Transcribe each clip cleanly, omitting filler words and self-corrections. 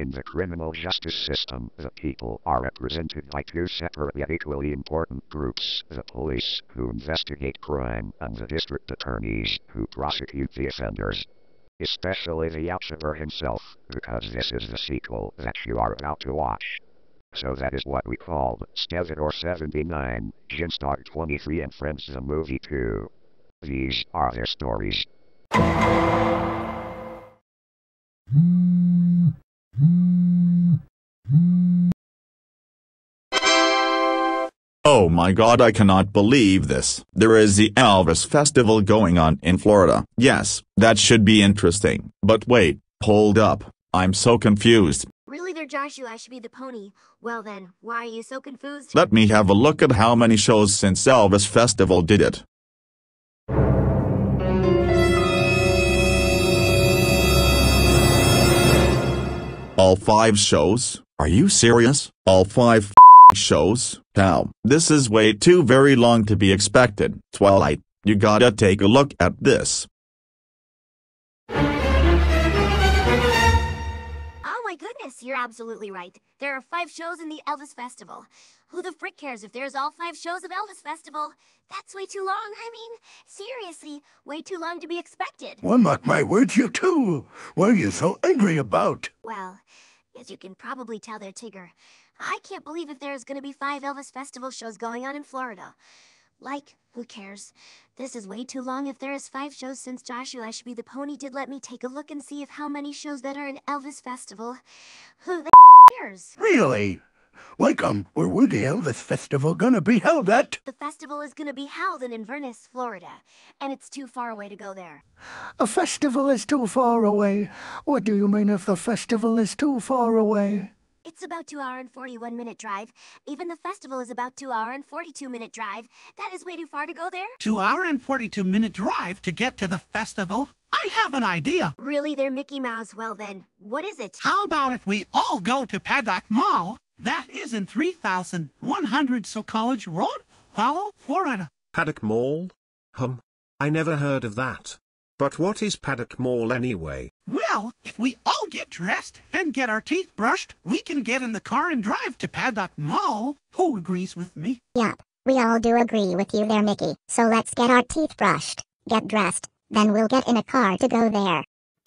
In the criminal justice system, the people are represented by two separate yet equally important groups: the police, who investigate crime, and the district attorneys, who prosecute the offenders. Especially the YouTuber himself, because this is the sequel that you are about to watch. So that is what we called Stevedore79, Jinstar23 and Friends the Movie 2. These are their stories. Oh my god, I cannot believe this. There is the Elvis Festival going on in Florida. Yes, that should be interesting. But wait, hold up. I'm so confused. Really there, Joshua, I should be the pony. Well then, why are you so confused? Let me have a look at how many shows since Elvis Festival did it. All 5 shows? Are you serious? All 5 shows? Now, this is way too very long to be expected. Twilight, you gotta take a look at this. Oh my goodness, you're absolutely right. There are 5 shows in the Elvis Festival. Who the frick cares if there's all 5 shows of Elvis Festival? That's way too long. I mean, seriously, way too long to be expected. Well, mark my words, you too. What are you so angry about? Well, as you can probably tell there, Tigger, I can't believe if there's gonna be 5 Elvis Festival shows going on in Florida. Like, who cares? This is way too long if there is 5 shows since Joshua I Should Be the Pony did let me take a look and see if how many shows that are in Elvis Festival. Who the cares? Really? Like, where would the Elvis Festival gonna be held at? The festival is gonna be held in Inverness, Florida, and it's too far away to go there. A festival is too far away. What do you mean if the festival is too far away? It's about 2 hour and 41-minute drive. Even the festival is about 2 hour and 42-minute drive. That is way too far to go there. 2 hour and 42-minute drive to get to the festival? I have an idea. Really there, Mickey Mouse? Well then, what is it? How about if we all go to Paddock Mall? That is in 3100 So College Road, Apollo, Florida. Paddock Mall? I never heard of that. But what is Paddock Mall anyway? Well, if we all get dressed and get our teeth brushed, we can get in the car and drive to Paddock Mall. Who agrees with me? Yup, we all do agree with you there, Mickey. So let's get our teeth brushed, get dressed, then we'll get in a car to go there.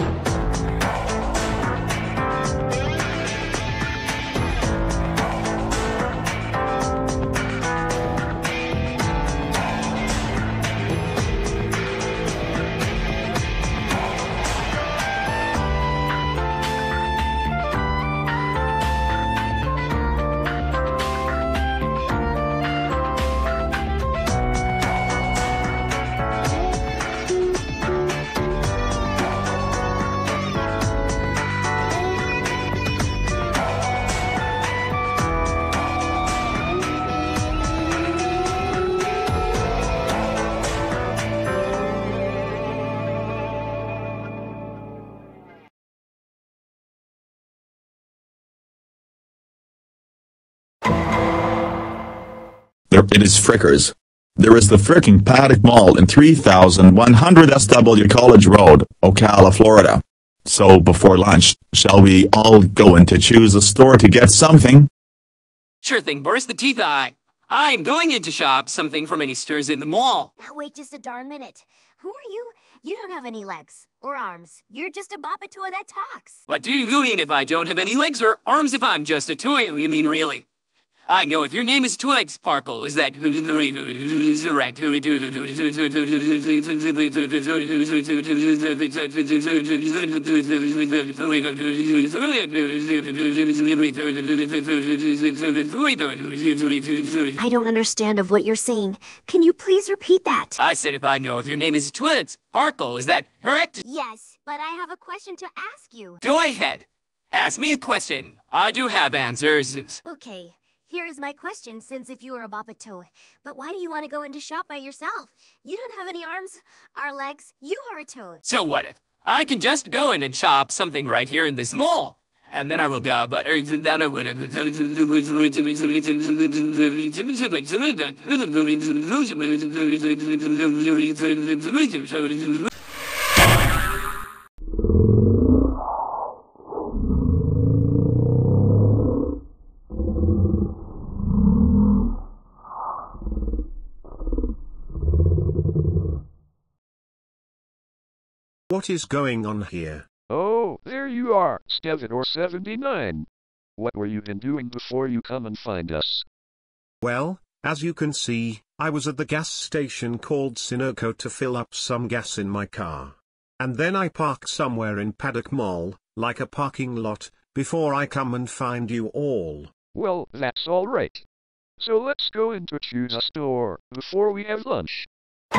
There it is, frickers. There is the fricking Paddock Mall in 3100 SW College Road, Ocala, Florida. So before lunch, shall we all go in to choose a store to get something? Sure thing, Boris the Teeth Eye. I'm going in to shop something from any stores in the mall. Now wait just a darn minute. Who are you? You don't have any legs or arms. You're just a boppet toy that talks. What do you mean if I don't have any legs or arms if I'm just a toy? You mean really? I know if your name is Twig Sparkle, is that I don't understand of what you're saying. Can you please repeat that? I said if I know if your name is Twig Sparkle, is that correct? Yes, but I have a question to ask you. Go ahead. Ask me a question. I do have answers. Okay. Here is my question, since if you are a boppet toy. But why do you want to go into shop by yourself? You don't have any arms or legs. You are a toad. So what if I can just go in and shop something right here in this mall? And then I will go, but then I would have... What is going on here? Oh, there you are, Stevedore79. What were you been doing before you come and find us? Well, as you can see, I was at the gas station called Sunoco to fill up some gas in my car. And then I parked somewhere in Paddock Mall, like a parking lot, before I come and find you all. Well, that's all right. So let's go in to choose a store before we have lunch.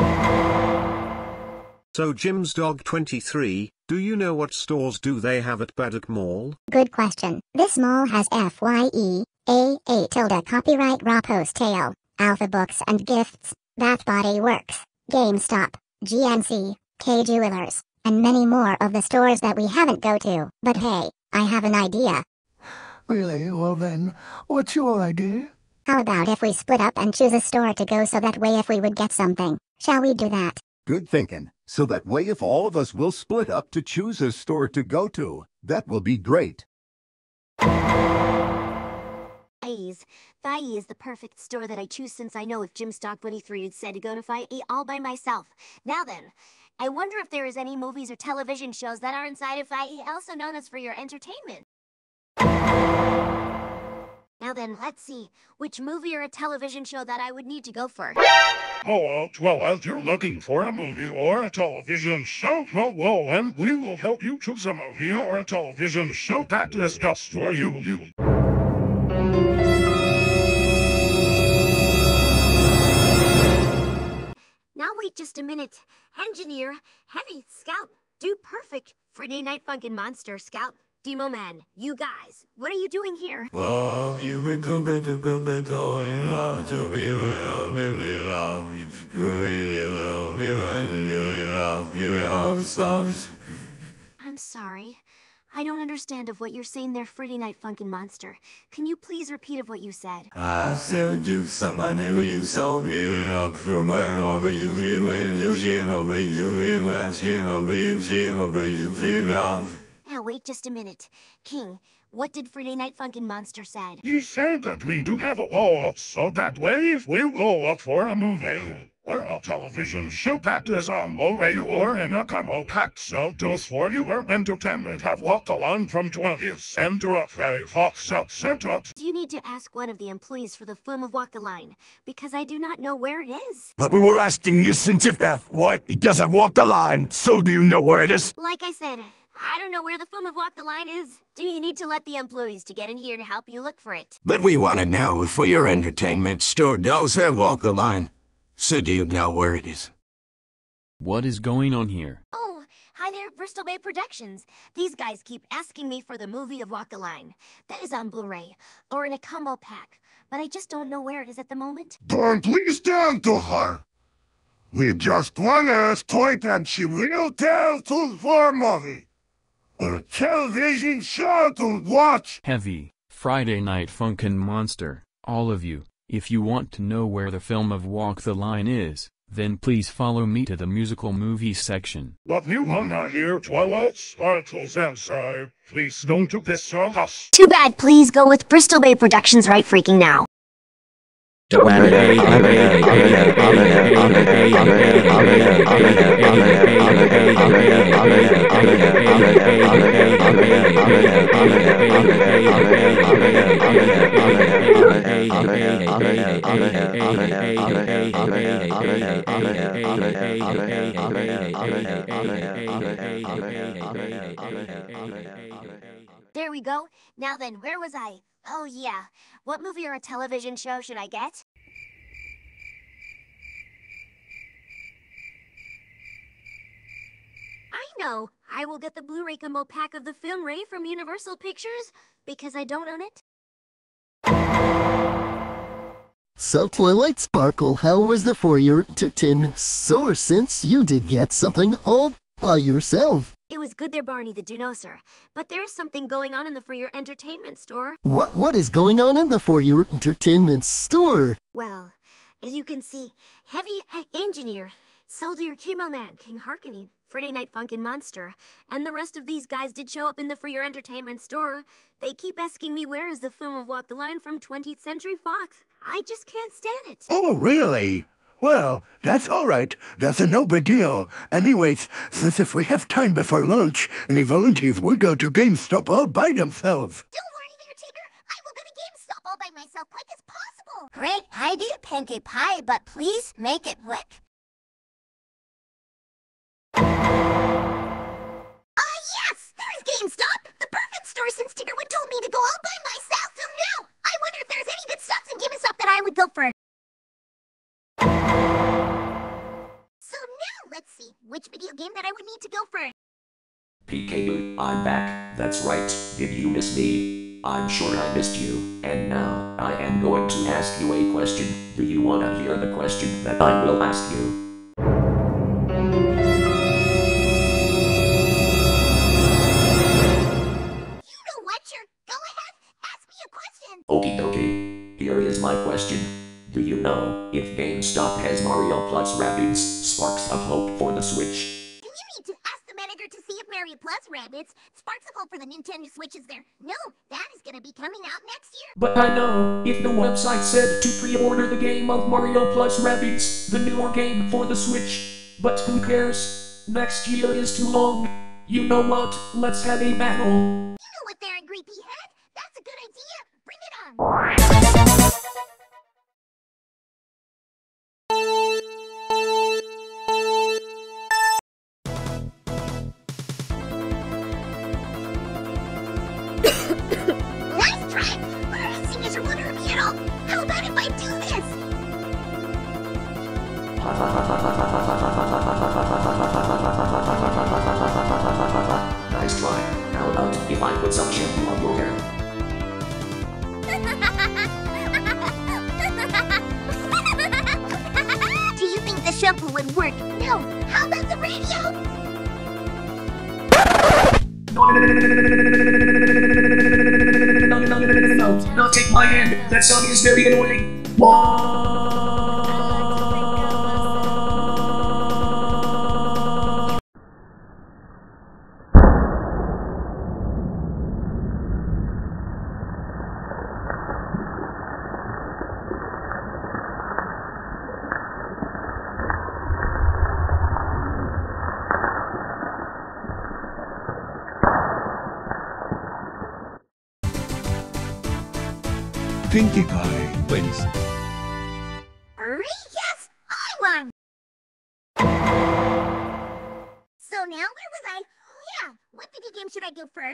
So Jim's Dog 23, do you know what stores do they have at Paddock Mall? Good question. This mall has FYEAA tilde copyright Rapos Tail, Alpha Books and Gifts, Bath Body Works, GameStop, GNC, K Jewelers, and many more of the stores that we haven't go to. But hey, I have an idea. Really? Well then, what's your idea? How about if we split up and choose a store to go so that way if we would get something? Shall we do that? Good thinking. So that way if all of us will split up to choose a store to go to, that will be great. Fye is the perfect store that I choose since I know if Jim Stock 23 had said to go to Fye all by myself. Now then, I wonder if there is any movies or television shows that are inside of Fye, also known as for your entertainment. Now then, let's see, which movie or a television show that I would need to go for. Oh, well, as you're looking for a movie or a television show, and we will help you choose a movie or a television show that is just for you. Now wait just a minute. Engineer, Heavy, Scout, Dude Perfect, Friday Night Funkin' Monster, Scout, Demo Man, you guys, what are you doing here? Well, you've been coming to I'm sorry. I don't understand of what you're saying there, Friday Night Funkin' Monster. Can you please repeat of what you said? I said you somebody you saw me up from my over you Now wait just a minute. King, what did Friday Night Funkin' Monster said? He said that we do have a law, so that way if we will look for a movie or a television show that is on Blu-ray or in a combo pack, so those for your entertainment have walked the line from 20th Century Ferry Fox South Central. Do you need to ask one of the employees for the film of Walk the Line? Because I do not know where it is. But we were asking you since if what? It doesn't walk the line, so do you know where it is? Like I said, I don't know where the film of Walk the Line is. Do you need to let the employees to get in here to help you look for it? But we want to know if for your entertainment store does have walk the line. So do you know where it is? What is going on here? Oh, hi there, Bristol Bay Productions. These guys keep asking me for the movie of Walk the Line. That is on Blu-ray, or in a combo pack. But I just don't know where it is at the moment. Don't listen to her. We just want to talk and she will tell to for movie or television show to watch. Heavy, Friday Night Funkin' Monster, all of you. If you want to know where the film of Walk the Line is, then please follow me to the musical movies section. But you wanna hear Twilight Sparkles answer. Please don't do this to us. Too bad, please go with Bristol Bay Productions right freaking now. There we go. Now then, where was I? Oh yeah. What movie or a television show should I get? I know. I will get the Blu-ray combo pack of the film Ray from Universal Pictures because I don't own it. So Twilight Sparkle, how was the for your entertainment store since you did get something all by yourself? It was good there, Barney the Dinosaur. But there's something going on in the For Your Entertainment store. What is going on in the For Your Entertainment store? Well, as you can see, Heavy Engineer, Soldier Chemo Man, King Harkony, Friday Night Funkin' Monster, and the rest of these guys did show up in the For Your Entertainment store. They keep asking me where is the film of Walk the Line from 20th Century Fox. I just can't stand it. Oh, really? Well, that's all right. That's a no big deal. Anyways, since if we have time before lunch, any volunteers would go to GameStop all by themselves. Don't worry there, Tigger. I will go to GameStop all by myself quick as possible. Great idea, Pinkie Pie, but please make it quick. Yes! There's GameStop! The perfect store since Tigger would told me to go all by myself. So now, I wonder if there's any good stuff in GameStop that I would go for. So now, let's see, which video game that I would need to go for. PKU, I'm back. That's right. Did you miss me? I'm sure I missed you. And now, I am going to ask you a question. Do you want to hear the question that I will ask you? Okie dokie. Here is my question. Do you know if GameStop has Mario plus Rabbids Sparks of Hope for the Switch? Do you need to ask the manager to see if Mario plus Rabbids Sparks of Hope for the Nintendo Switch is there? No, that is going to be coming out next year. But I know if the website said to pre-order the game of Mario plus Rabbids, the newer game for the Switch. But who cares? Next year is too long. You know what? Let's have a battle. You know what there, Creepy Head? That's a good idea. Bring it on. Nice try! Seeing as you're wondering me at all, how about if I do this? Nice try. How about if I put some shampoo on your hair? Do you think the shampoo would work? No. How about the radio? No, not take my hand. That song is very annoying. Pinkie Pie wins. Yes, I won. So now where was I? Oh yeah, what video game should I go first?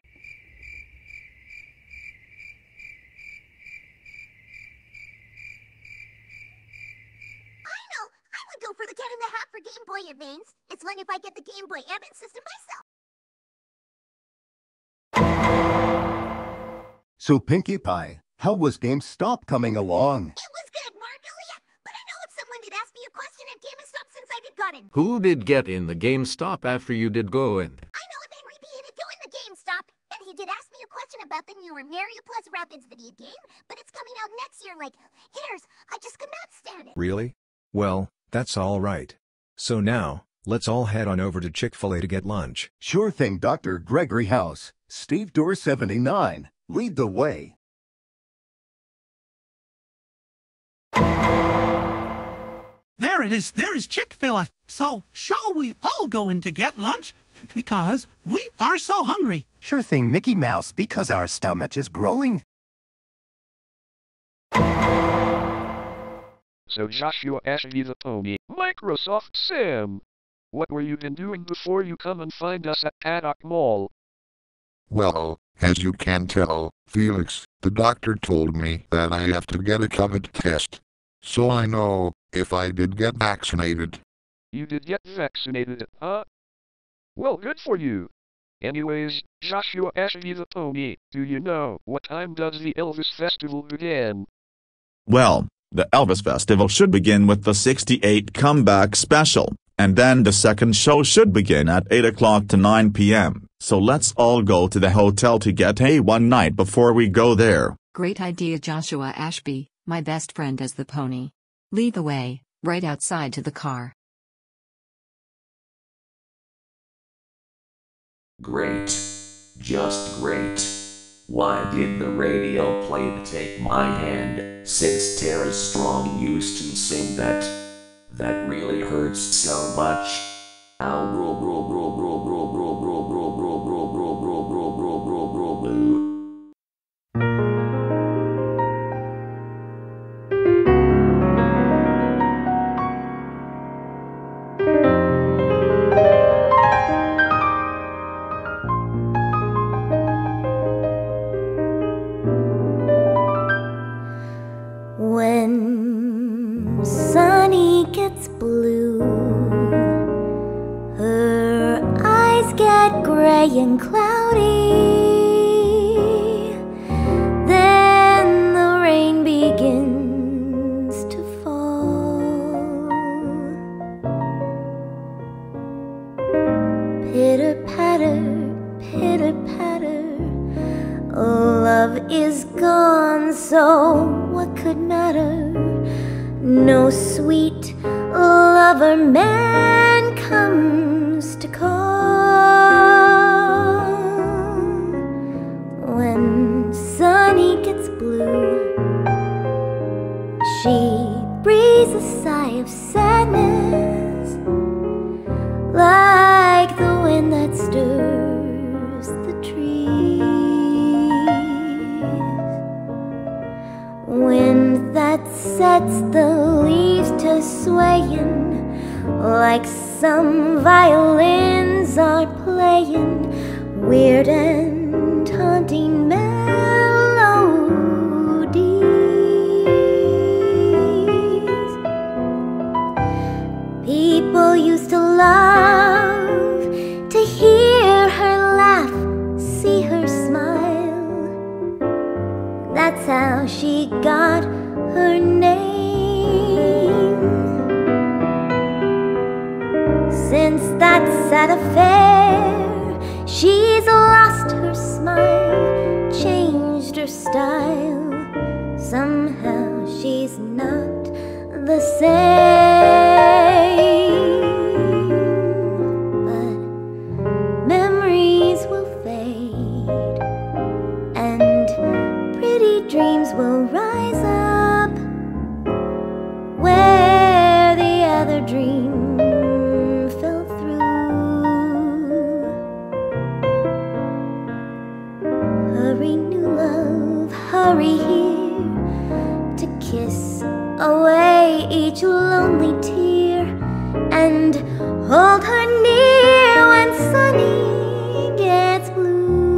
I know, I would go for the Cat in the Hat for Game Boy Advance. It's fun if I get the Game Boy Advance system myself. So Pinkie Pie, how was GameStop coming along? It was good, Margolia, but I know if someone did ask me a question at GameStop since I did got in. Who did get in the GameStop after you did go in? I know if Henry P. did go in the GameStop, and he did ask me a question about the newer Mario plus Rabbids video game, but it's coming out next year like, hairs, I just could not stand it. Really? Well, that's all right. So now, let's all head on over to Chick-fil-A to get lunch. Sure thing, Dr. Gregory House. Steve Door 79. Lead the way. There it is. There is Chick-fil-A. So, shall we all go in to get lunch? Because we are so hungry. Sure thing, Mickey Mouse, because our stomach is growing. So Joshua Ashby the Pony, Microsoft Sam. What were you been doing before you come and find us at Paddock Mall? Well, as you can tell, Felix, the doctor told me that I have to get a COVID test. So I know if I did get vaccinated. You did get vaccinated, huh? Well, good for you. Anyways, Joshua Ashby the Pony, do you know what time does the Elvis Festival begin? Well, the Elvis Festival should begin with the 68 comeback special, and then the second show should begin at 8 o'clock to 9 p.m. So let's all go to the hotel to get a one night before we go there. Great idea, Joshua Ashby, my best friend as the pony. Lead the way, right outside to the car. Great. Just great. Why did the radio play Take My Hand, since Tara Strong used to sing that? That really hurts so much. Ow, roll, roll, roll, roll, roll, roll, roll, roll, roll, roll, roll, roll, roll, roll, roll, roll, roll. When Sunny gets blue, her eyes get gray and cloudy. Then the rain begins to fall. Pitter patter, pitter patter. Love is gone, so what could matter? No sweet lover man comes to call. When Sunny gets blue, she breathes a sigh of sadness, like the wind that stirs the trees. Wind that sets the leaves to swaying, like some violins are playing weird and haunting melodies. People used to love to hear her laugh, see her smile. That's how she got her name. Since that sad affair, she's lost her smile, changed her style. Somehow she's not the same. But memories will fade, and pretty dreams will rise up where the other dream fell through. Hurry, new love, hurry here to kiss away each lonely tear and hold her near when Sunny gets blue.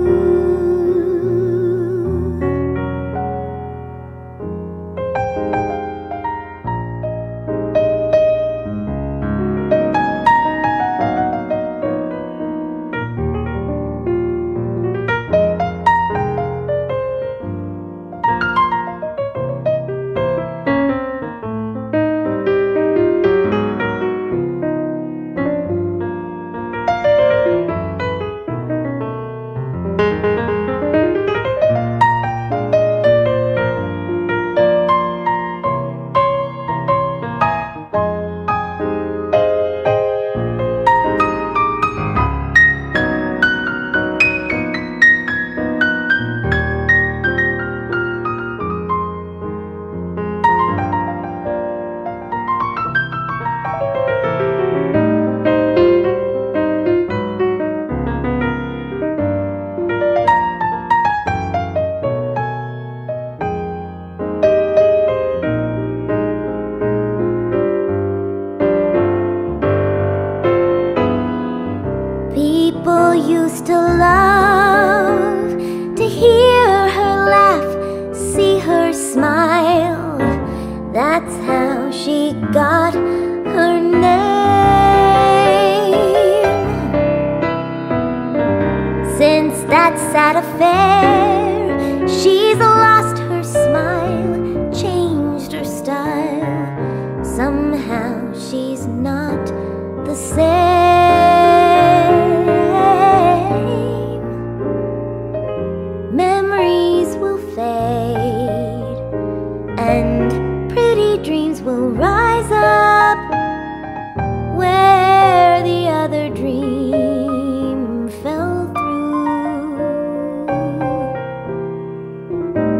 People used to love to hear her laugh, see her smile. That's how she got her name. Since that sad affair, she's lost her smile, changed her style. Somehow she's not the same. Memories will fade, and pretty dreams will rise up where the other dream fell through.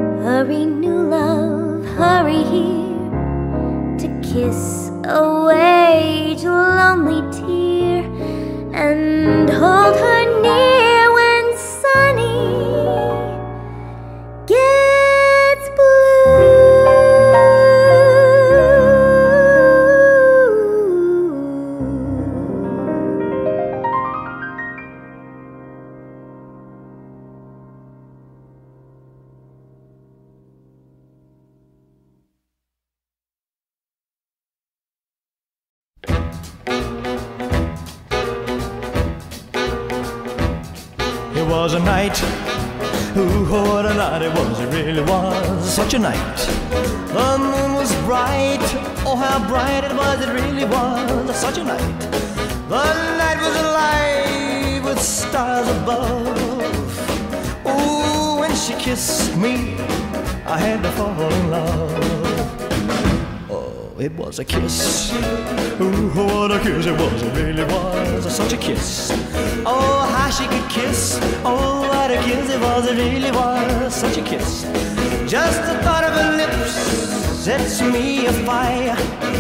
was a night. Ooh, what a night it was, it really was such a night. The moon was bright, oh how bright it was, it really was such a night. The night was alive with stars above. Ooh, when she kissed me, I had to fall in love. Oh, it was a kiss. Ooh, what a kiss it was, it really was such a kiss. Oh, how she could kiss. Oh, what a kiss it was, it really was such a kiss. Just the thought of her lips sets me afire.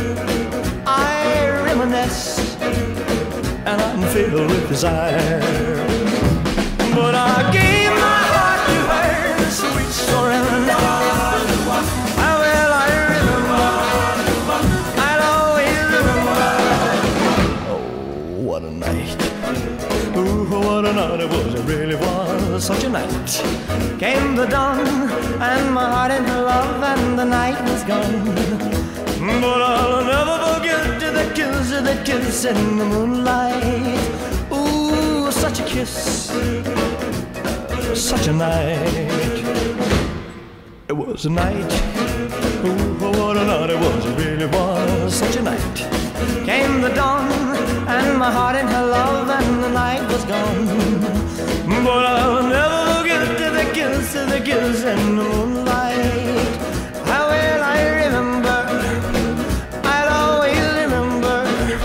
I reminisce and I'm filled with desire. But I gave my heart to her, sweet surrender. How well I remember, I'll always remember. Oh, what a night. Ooh, what a night it was, it really was such a night. Came the dawn, and my heart in her love, and the night was gone. But I'll never forget that kiss in the moonlight. Ooh, such a kiss, such a night. It was a night. Ooh, what a night it was, it really was such a night. Came the dawn, and my heart in her love, and the night was gone. But I'll never forget the kiss in the moonlight. How well I remember, I'll always remember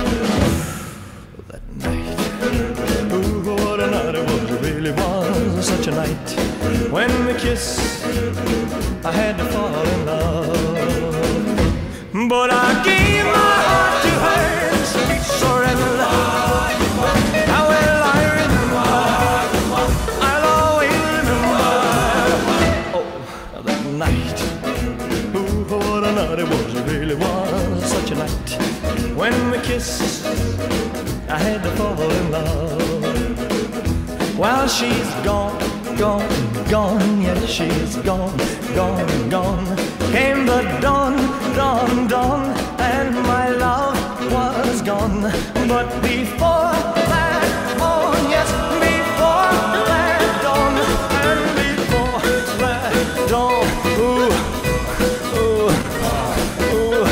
that night. Ooh, what a night it was, it really was such a night. When we kissed, I had to fall in love. But I gave my heart to her, sweet surrender. How well I remember, I'll always remember. Oh, that night. Ooh, what a night it was, it really was such a night. When we kissed, I had to fall in love. While she's gone, gone, gone, yes, she's gone, gone, gone. Came the dawn, dawn, dawn, and my love was gone. But before that dawn, yes, before that dawn, and before that dawn, ooh, ooh, ooh,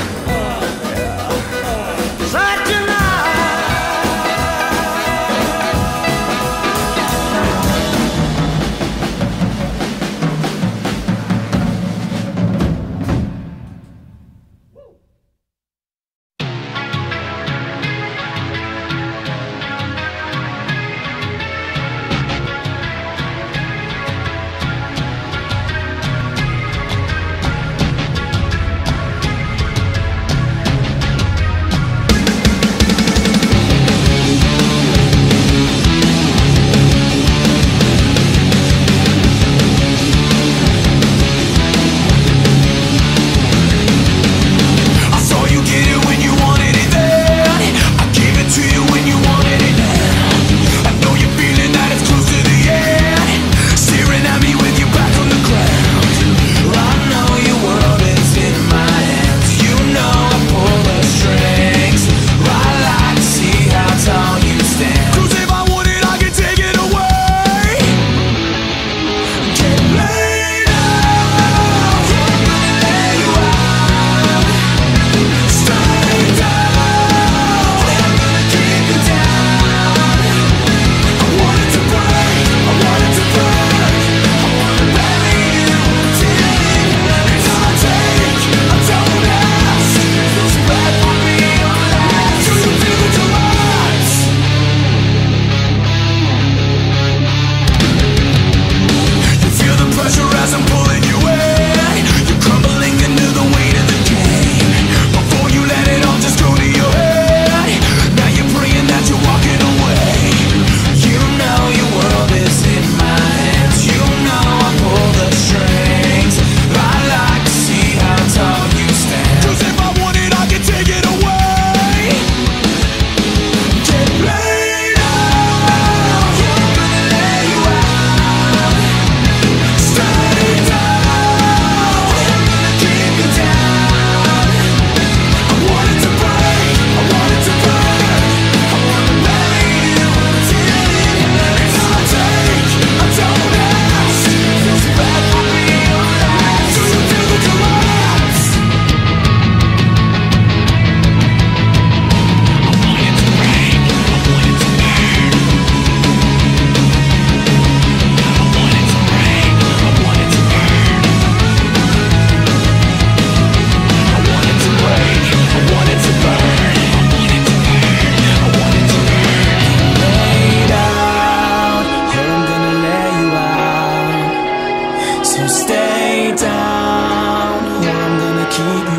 yeah. Such a night. stay down, or I'm gonna keep you